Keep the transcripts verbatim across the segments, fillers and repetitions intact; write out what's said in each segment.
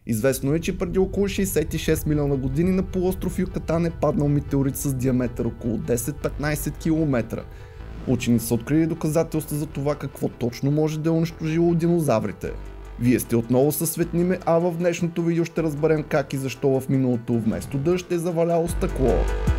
Известно е, че преди около шейсет и шест милиона години на полуостров Юкатан е паднал метеорит с диаметър около десет до петнайсет километра. Учените са открили доказателства за това какво точно може да е унищожило динозаврите. Вие сте отново със Светниме, а в днешното видео ще разберем как и защо в миналото вместо дъжд е заваляло стъкло.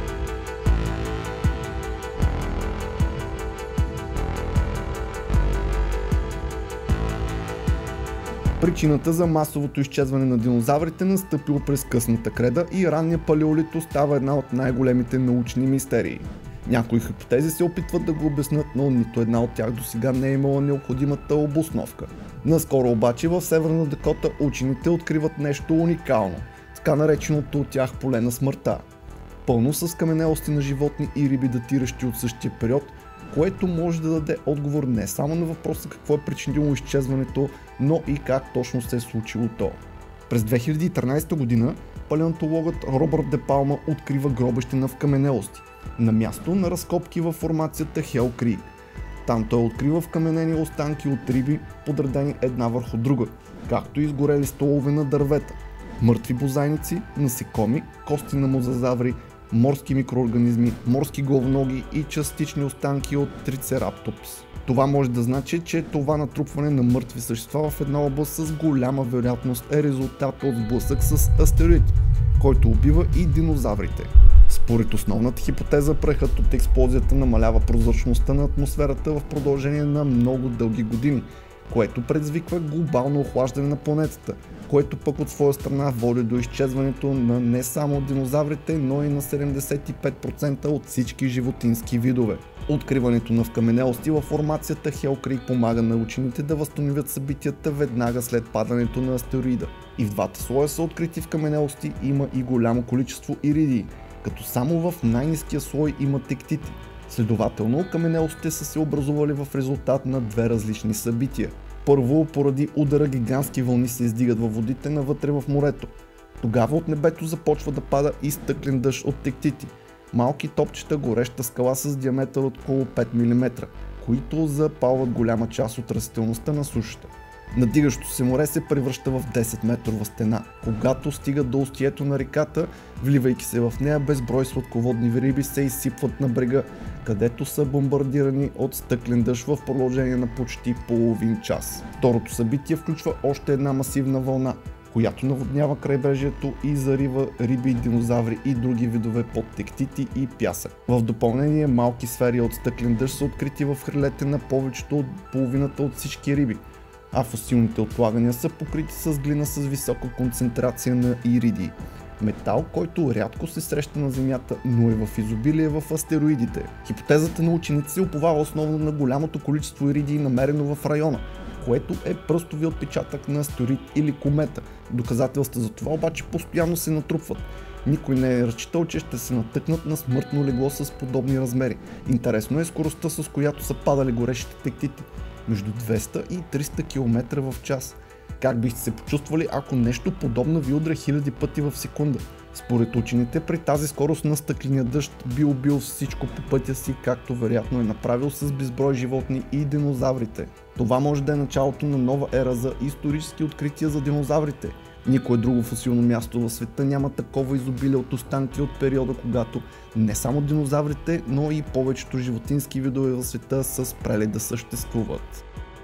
Причината за масовото изчезване на динозаврите настъпило през късната креда и ранния палеолит остава една от най-големите научни мистерии. Някои хипотези се опитват да го обяснят, но нито една от тях досега не е имала необходимата обосновка. Наскоро обаче в Северна Дакота учените откриват нещо уникално, така нареченото от тях поле на смъртта. Пълно с каменелости на животни и риби, датиращи от същия период, което може да даде отговор не само на въпроса какво е причинило изчезването, но и как точно се е случило то. През две хиляди и тринайсета година палеонтологът Робърт Де Палма открива гробище в каменелости, на място на разкопки във формацията Хел Крик. Там той открива вкаменени останки от риби, подредени една върху друга, както и изгорели столове на дървета, мъртви бозайници, насекоми, кости на мозазаври, морски микроорганизми, морски главоноги и частични останки от трицераптопс. Това може да значи, че това натрупване на мъртви същества в една област с голяма вероятност е резултат от сблъсък с астероид, който убива и динозаврите. Според основната хипотеза, прахът от експлозията намалява прозрачността на атмосферата в продължение на много дълги години, което предизвиква глобално охлаждане на планетата, което пък от своя страна води до изчезването на не само динозаврите, но и на седемдесет и пет процента от всички животински видове. Откриването на вкаменелости във формацията Хел Крик помага на учените да възстановят събитията веднага след падането на астероида. И в двата слоя са открити вкаменелости, има и голямо количество иридии, като само в най-ниския слой има тектити. Следователно, каменелостите са се образували в резултат на две различни събития. Първо, поради удара гигантски вълни се издигат във водите навътре в морето. Тогава от небето започва да пада и стъклен дъжд от тектити, малки топчета гореща скала с диаметър от около пет милиметра, които запалват голяма част от растителността на сушата. Надигащото се море се превръща в десет метрова стена, когато стигат до устието на реката, вливайки се в нея, безброй сладководни риби се изсипват на брега, където са бомбардирани от стъклен дъжд в продължение на почти половин час. Второто събитие включва още една масивна вълна, която наводнява крайбрежието и зарива риби, динозаври и други видове под тектити и пясък. В допълнение, малки сфери от стъклен дъжд са открити в хрилете на повечето от половината от всички риби, а фосилните отлагания са покрити с глина с висока концентрация на иридии. Метал, който рядко се среща на Земята, но е в изобилие в астероидите. Хипотезата на ученици се уповава основно на голямото количество иридии, намерено в района, което е пръстови отпечатък на астероид или комета. Доказателства за това обаче постоянно се натрупват. Никой не е разчитал, че ще се натъкнат на смъртно легло с подобни размери. Интересно е скоростта, с която са падали горещите тектити – между двеста и триста километра в час. Как бихте се почувствали, ако нещо подобно ви удря хиляди пъти в секунда? Според учените, при тази скорост на стъкления дъжд би убил всичко по пътя си, както вероятно е направил с безброй животни и динозаврите. Това може да е началото на нова ера за исторически открития за динозаврите. Никое друго фосилно място в света няма такова изобилие от останки от периода, когато не само динозаврите, но и повечето животински видове в света са спрели да съществуват.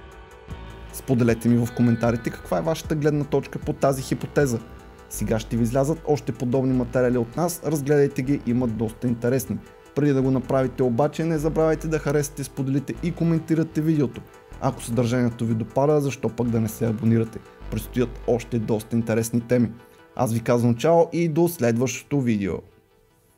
Споделете ми в коментарите каква е вашата гледна точка по тази хипотеза. Сега ще ви излязат още подобни материали от нас, разгледайте ги, имат доста интересни. Преди да го направите обаче, не забравяйте да харесате, споделите и коментирате видеото. Ако съдържанието ви допада, защо пък да не се абонирате? Предстоят още доста интересни теми. Аз ви казвам чао и до следващото видео.